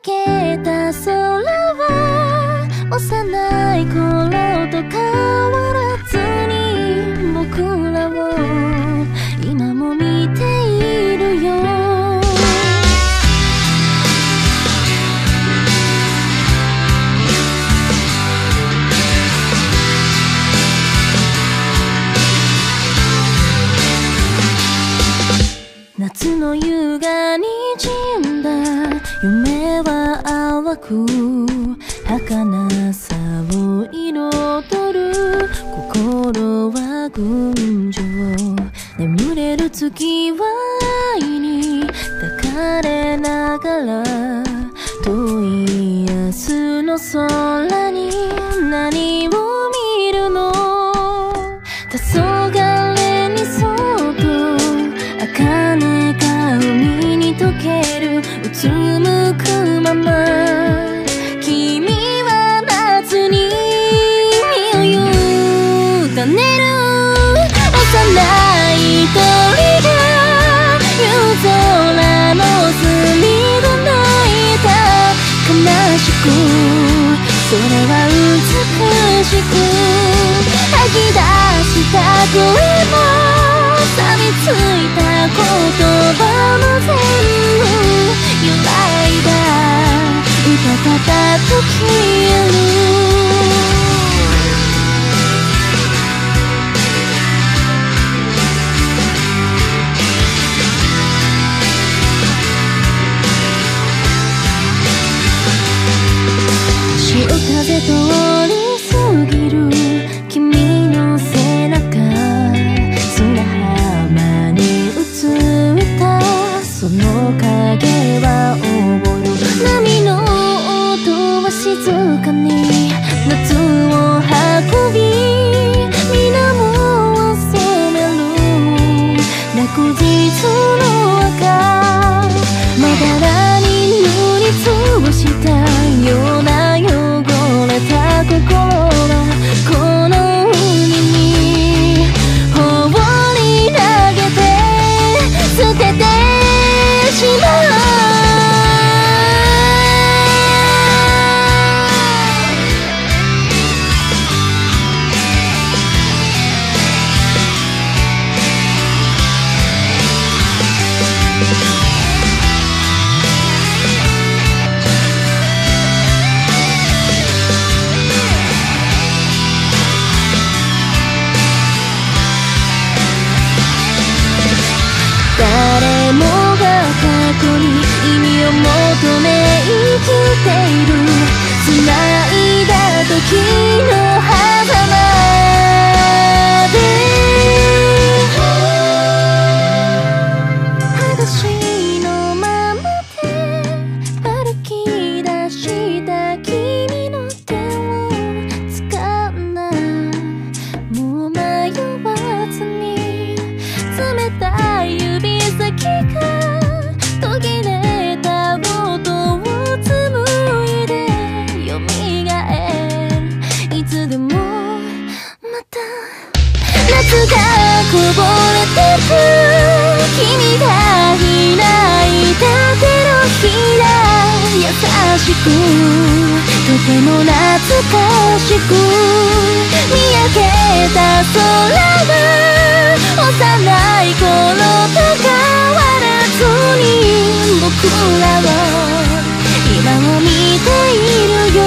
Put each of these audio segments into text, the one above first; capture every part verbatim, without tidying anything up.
けた空は幼い頃と変わらずに僕らを今も見ているよ。夏の夕が滲んだ夢は淡く儚さを彩る。心は群青眠れる月は愛に抱かれながら遠い明日の空に何を見るの。黄昏にそっと茜が海に溶ける。うつむくまま君は夏に身を委ねる。幼い鳥が夜空の隅で泣いた。悲しくそれは美しく吐き出した声も錆びついた言葉も全部揺らいだ歌た時ある。潮風通り過ぎる君の背中、砂浜に映ったその影は溺る。波の音は静かに夏を運び水面を染める。落日の赤まだらに塗りつぶしたような汚れた心はこの海に放り投げて捨ててしまう。誰もが過去に意味を求め生きている。繋いだ時の狭間で裸足のままで歩き出した君の手を掴んだ。もう迷わずに冷たい指先が途切れた音を紡いで蘇る。いつでもまた夏がこぼれてく。君が開いた手のひら優しくとても懐かしく見上げた空は幼い頃と変わらずに僕らは今も見ているよ。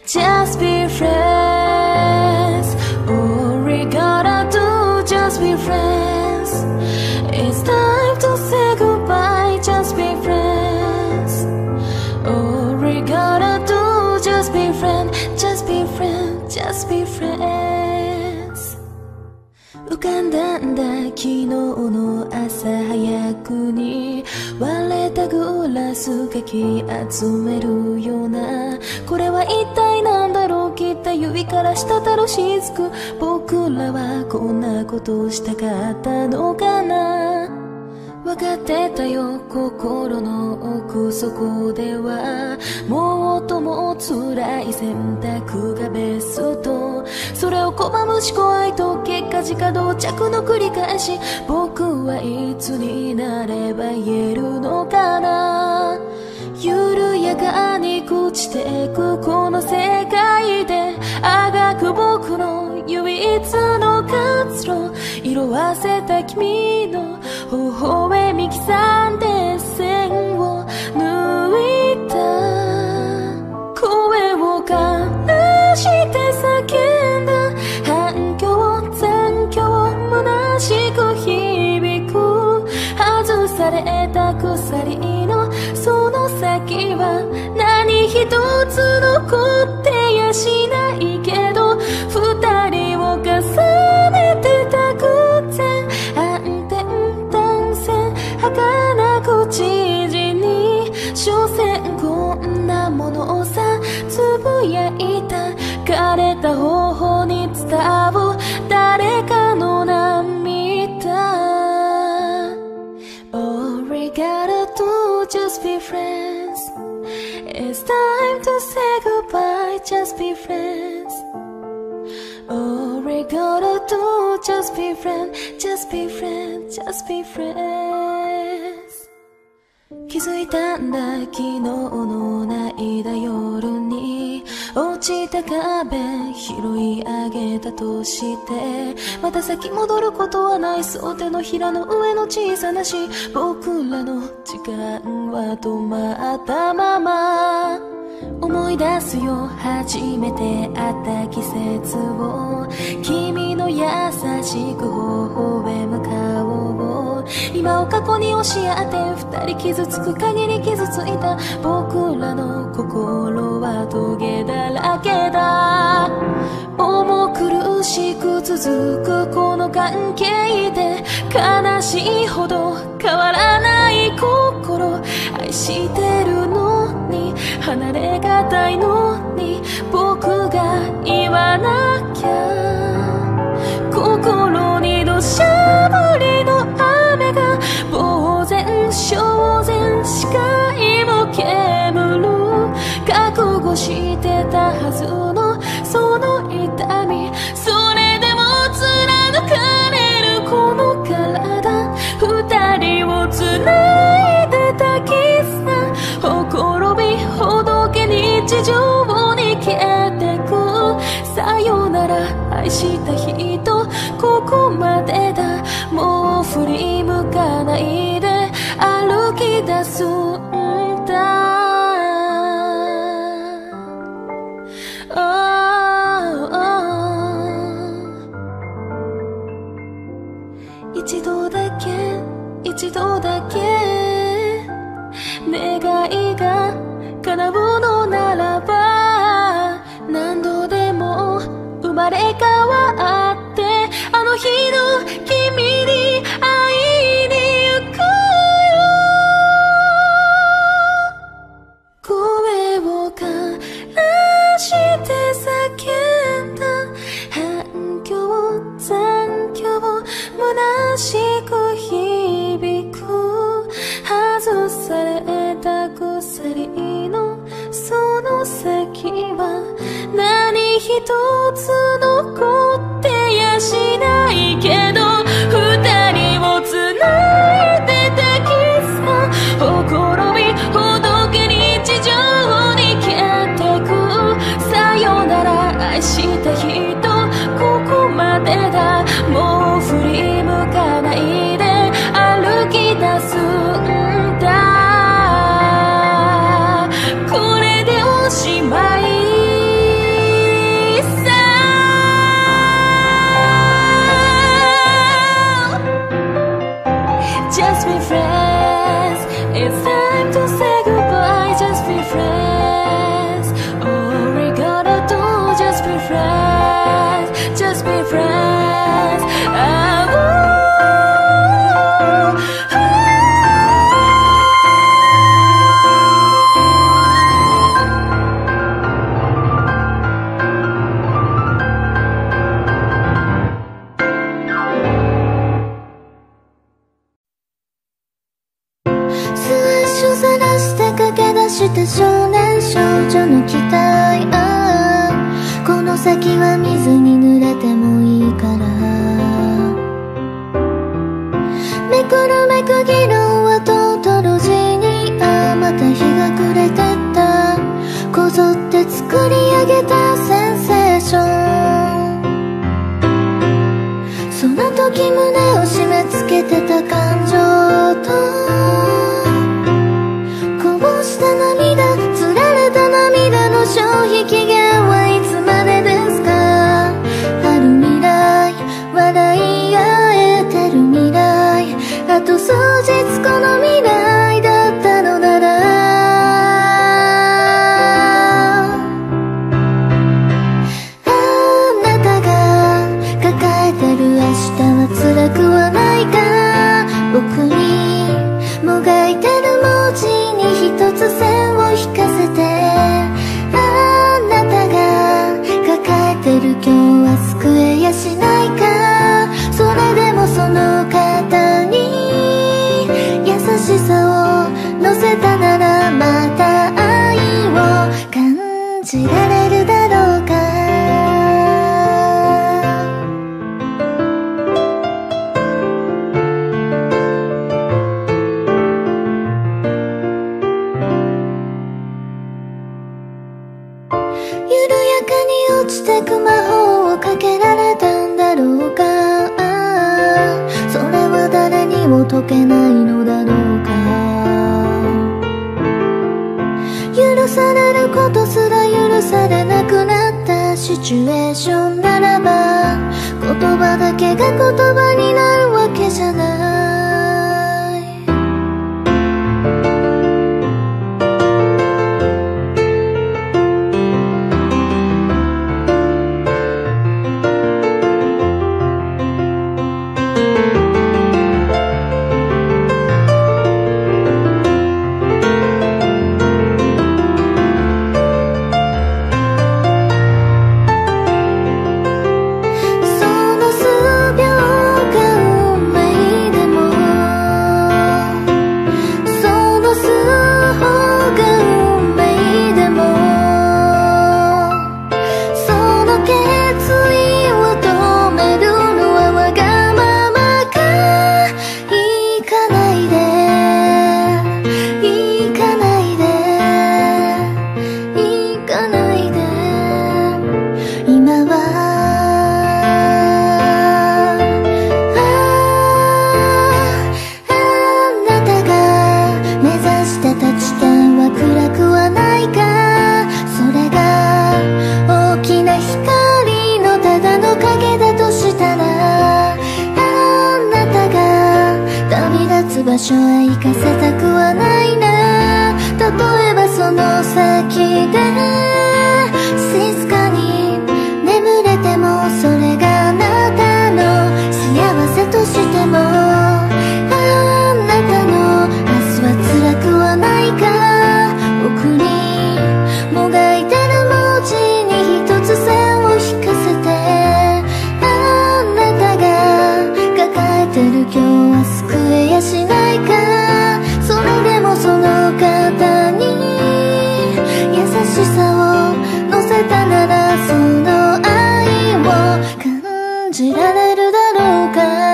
just be friends. All we gotta do, just be friends. It's time to say goodbye, just be friends. All we gotta do, just be friends, just be friends, just be friends. 浮かんだんだ昨日の朝早くに割れたグラスかき集めるような、これは一体なんだろう、切った指から滴る雫、僕らはこんなことをしたかったのかな。分かってたよ心の奥底では、もっとも辛い選択がベスト、それを拒む思考愛と結果自家同着の繰り返し、僕はいつになれば言えるのかな。緩やかに朽ちてくこの世界であがく僕の唯一の活路、色あせた君の微笑み刻んで線を抜いた、声を悲して叫んだ、反響残響虚しく響く、外された鎖のその先は何一つ残ってやしないけど、二人を重ねてた偶然、暗転断線儚く知事に、所詮こんなものをさつぶやいた、枯れた頬に伝う誰かの涙。All we gotta do, just be friends. It's time to say goodbye, just be friends. All we gotta do, just be friends, just be friends, just be friends. 気づいたんだ昨日の泣いた夜に、落ちた壁拾い上げたとして、また先戻ることはない、そう手のひらの上の小さなし、僕らの時間は止まったまま。思い出すよ初めて会った季節を、君の優しく微笑む顔を、今を過去に押し当て二人傷つく限り傷ついた、僕らの心はトゲだらけだ。重苦しく続くこの関係で、悲しいほど変わらない心、愛してるのに離れがたいのに、僕が言わなきゃ。心に土砂降りの雨が呆然焦然、視界も煙る、覚悟してたはずのその痛み、それでも貫かれるこの体、二人を繋いでた絆、ほころびほどけ日常に消えてく、さよなら愛した人ここまでだ、もう振り向かないで歩き出すんだ。一度だけ一度だけ願いが叶うのならば、何度でも生まれ変わってあの日の君に会いに行くよ。声を悲して叫んだ、反響残響虚しく響く、外された鎖のその先は何一つ残ってやしないけど、二人を繋いでた絆、ほころびほどけ日常に消えてく、さよなら愛した人ここまでだ、もう振り向かないで歩き出すんだ。これでおしまい be friends. Ah, ooh, スワッシュさらして駆け出した少年少女の期待、ああこの先は水に濡れてもいいから、めくるめく議論はとうと同時に、ああまた日が暮れてった、こぞって作り上げたセンセーション、その時胸を締め付けてた感情とこぼした涙、つられた涙の消費期限はいつまでですか。ある未来、笑い合えてる未来、あと数日この未来だったのなら、あなたが抱えてる明日は辛くはないか、僕にもがいてる文字に一つ線を引かせて、あなたが抱えてる今日は救えやしないか、それでもその肩に優しさを乗せたなら、また愛を感じられるだろうか。緩やかに落ちてく魔法をかけられたんだろうか、ああそれは誰にも解けないのだろうか。許されることすら許されなくなったシチュエーションならば、言葉だけが言葉になるわけじゃない。場所へ行かせたくはないな。例えばその先で静かに眠れても、それがあなたの幸せとしても、あなたの明日は辛くはないか。僕にもがいてる文字に一つ線を引かせて、あなたが抱えてる今日は救えやしないか。それでもその肩に優しさを乗せたなら、その愛を感じられるだろうか。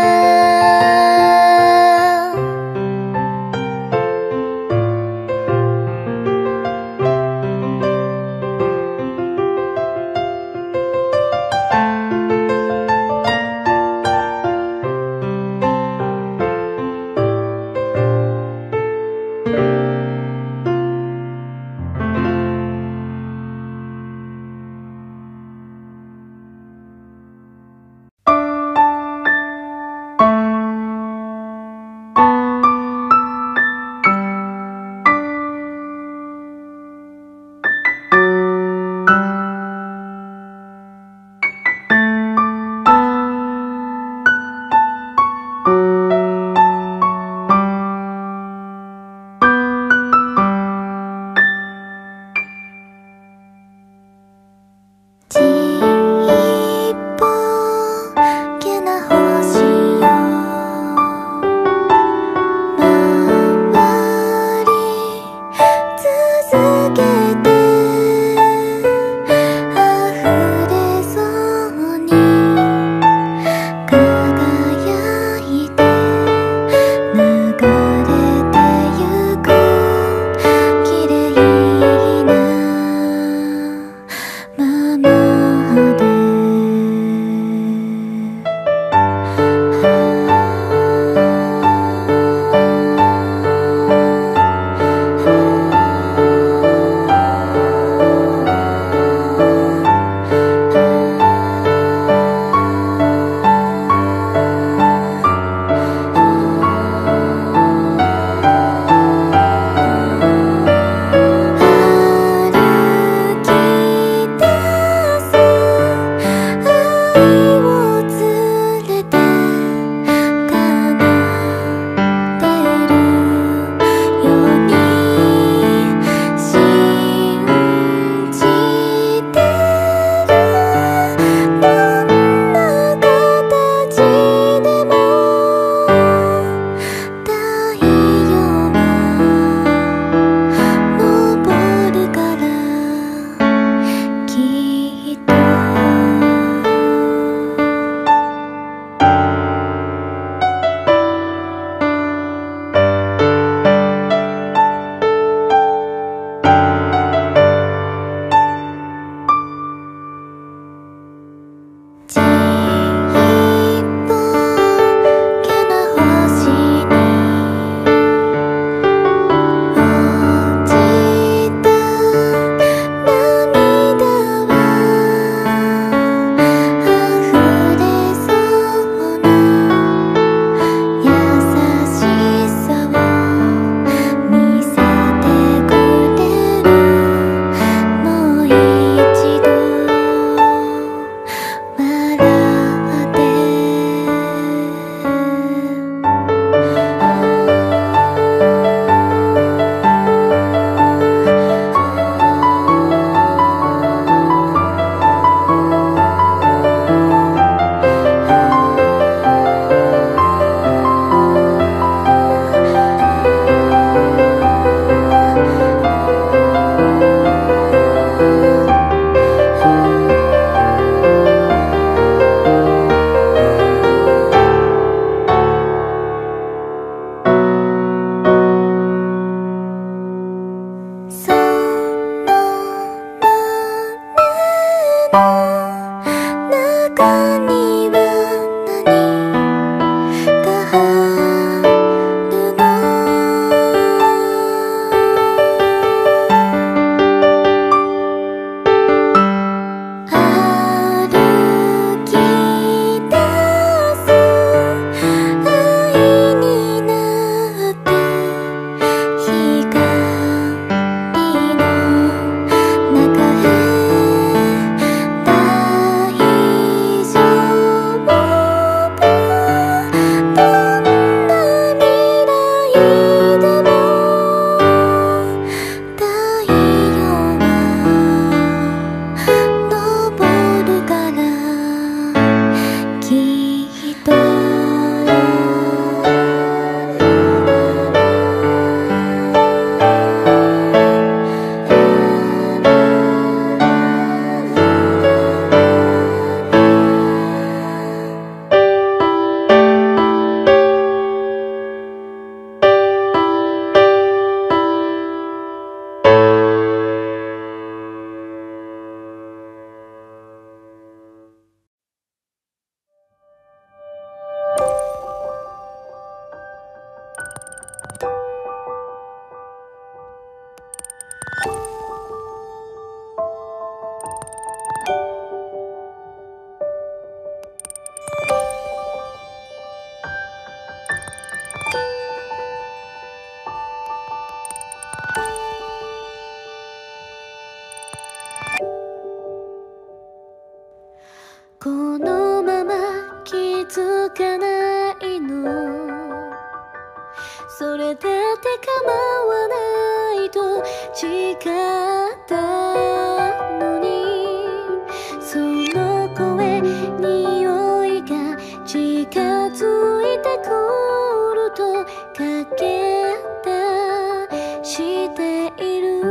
このまま気づかないの、それだって構わないと誓ったのに、その声匂いが近づいてくるとかけ出している。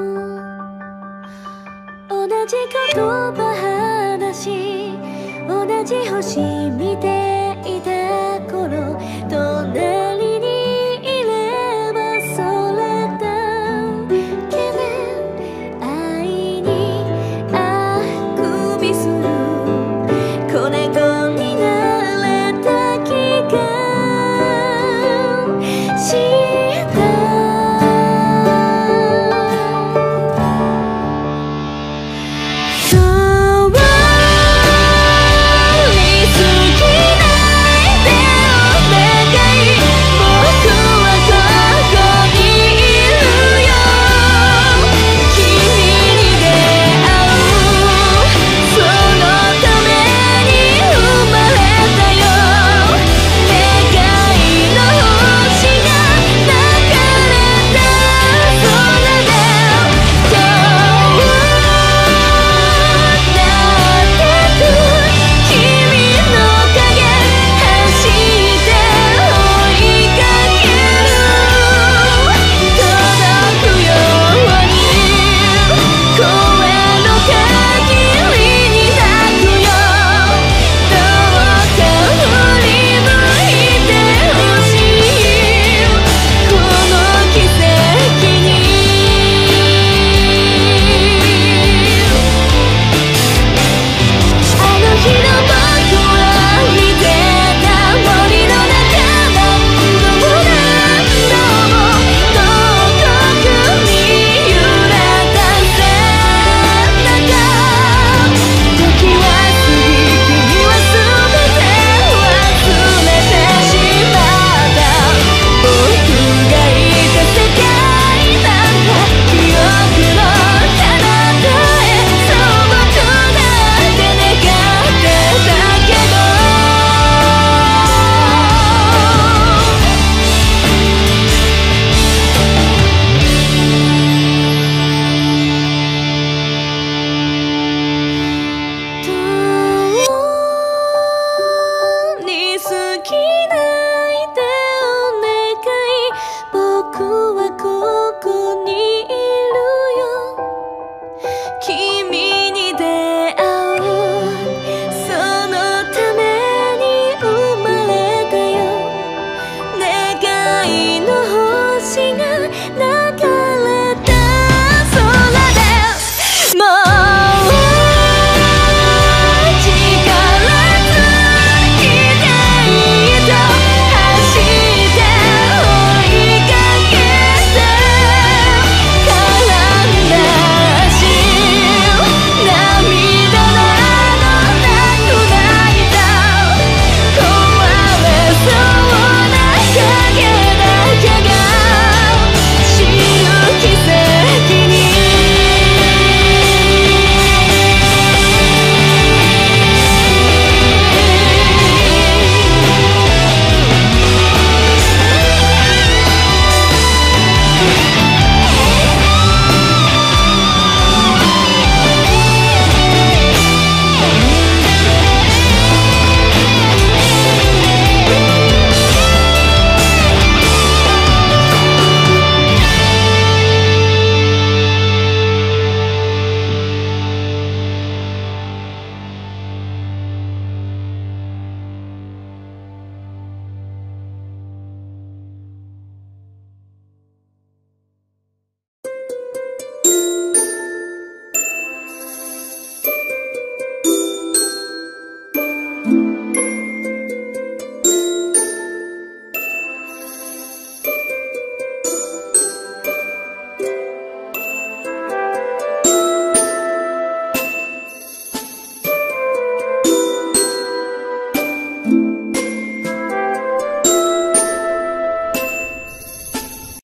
同じ言葉話、同じ星見ていた頃、